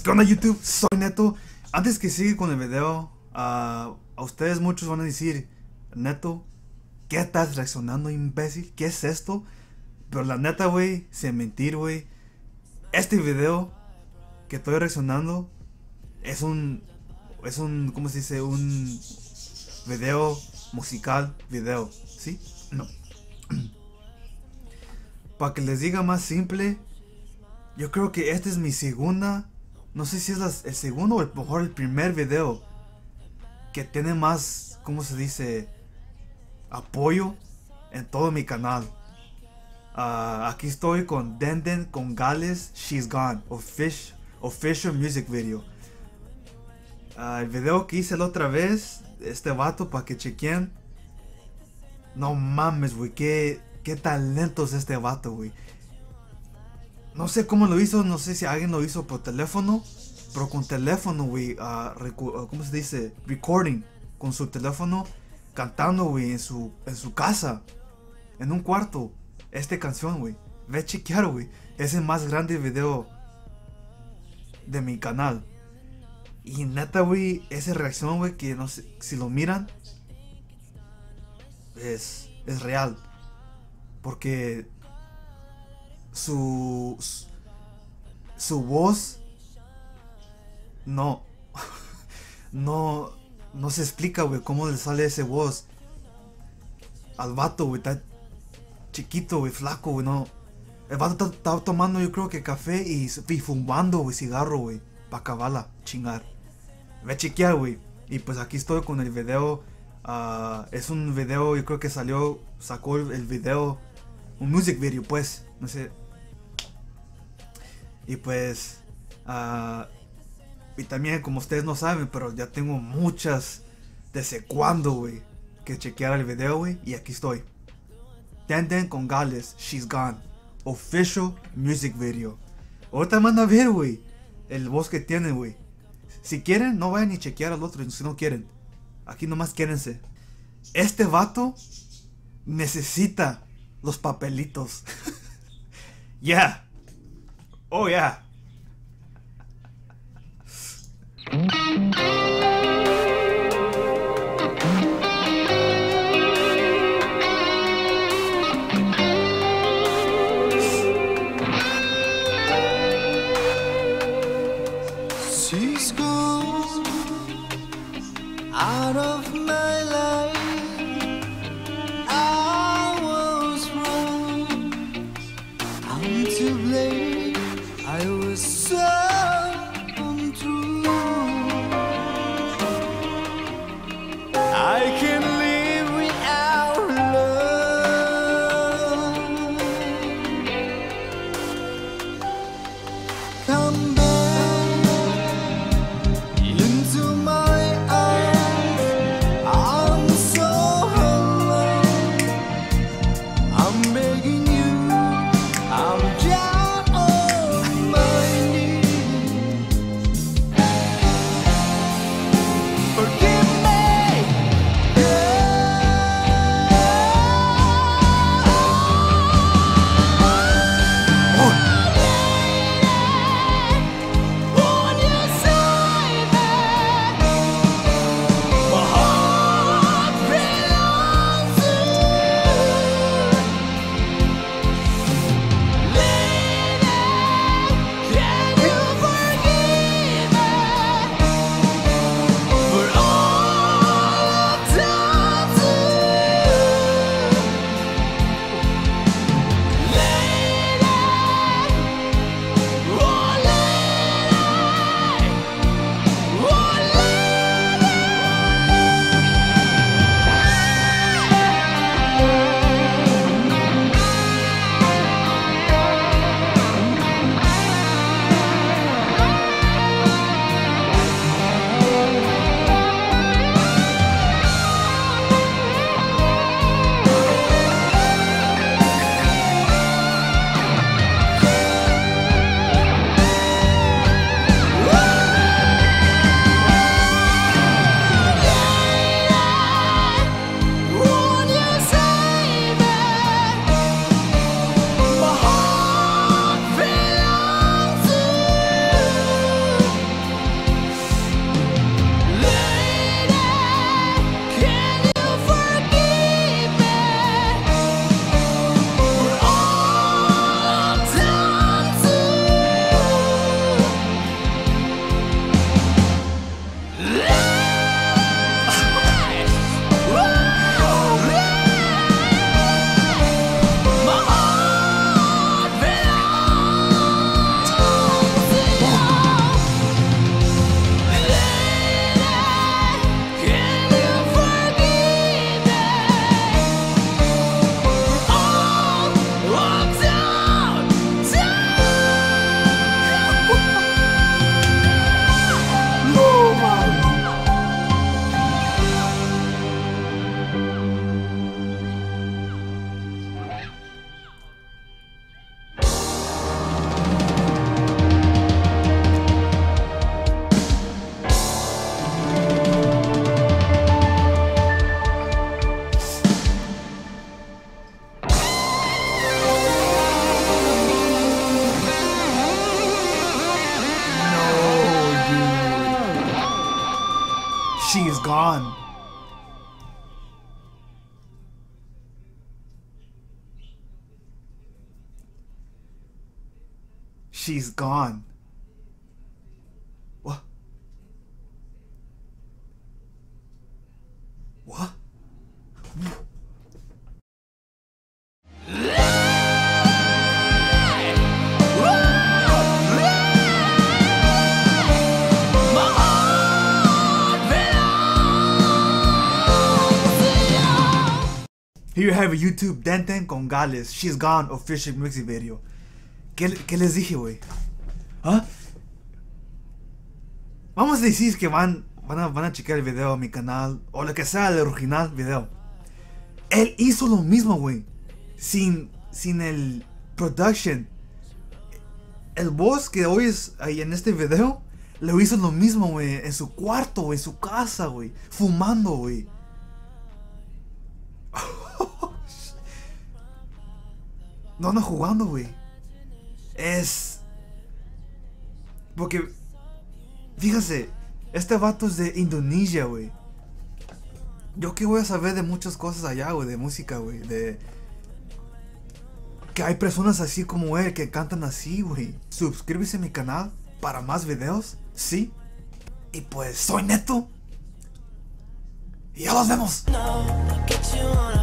¿Qué onda YouTube? Soy Neto. Antes que siga con el video, a ustedes muchos van a decir: Neto, ¿qué estás reaccionando, imbécil? ¿Qué es esto? Pero la neta, güey, sin mentir, güey, este video que estoy reaccionando es un, ¿cómo se dice? Un video musical, video, ¿sí? No. Para que les diga más simple, yo creo que esta es mi segunda, no sé si es el segundo o a lo mejor el primer video que tiene más, ¿cómo se dice? Apoyo en todo mi canal. Aquí estoy con Denden con Gales, She's Gone, official music video. El video que hice la otra vez, este vato, para que chequen. No mames, güey, qué talento es este vato, güey. No sé cómo lo hizo, no sé si alguien lo hizo por teléfono, pero con teléfono, güey, ¿cómo se dice? Recording con su teléfono, cantando, güey, en su casa, en un cuarto, esta canción, güey. Ve a chequear, güey. Es el más grande video de mi canal. Y neta, güey, esa reacción, güey, que no sé, si lo miran, es real. Porque su voz no se explica, güey, cómo le sale esa voz al vato, güey. Está chiquito, güey, flaco, güey, no. El vato estaba tomando, yo creo que café y fumando, güey, cigarro, güey, pa' acabarla, chingar. Ve a chequear, güey. Y pues aquí estoy con el video. Es un video, yo creo que sacó el video, un music video, pues, no sé. Y pues, y también, como ustedes no saben, pero ya tengo muchas, desde cuándo, güey, que chequear el video, güey. Y aquí estoy. Denden con Gales, She's Gone, official music video. Ahorita van a ver, güey, el voz que tiene, güey. Si quieren, no vayan ni chequear al otro, si no quieren. Aquí nomás quédense. Este vato necesita los papelitos. Yeah. Oh yeah. She's gone out of my life. I was wrong. I'm to blame. I was so untrue. I can't live without love. Come back into my arms. I'm so gone. She's gone. What? What? Here you have a YouTube Denten con Gales. She's gone official music video. ¿Qué les dije, güey? ¿Ah? Vamos a decir que van a checar el video a mi canal o lo que sea el original video. Él hizo lo mismo, güey. Sin el production. El voz que oyes ahí en este video lo hizo lo mismo, güey. En su cuarto, güey. En su casa, güey. Fumando, güey. No ando jugando, güey. Es... Porque... Fíjate, este vato es de Indonesia, güey. Yo qué voy a saber de muchas cosas allá, güey. De música, güey. De... Que hay personas así como él que cantan así, güey. Suscríbete a mi canal para más videos. Sí. Y pues soy Neto. Y ya nos vemos.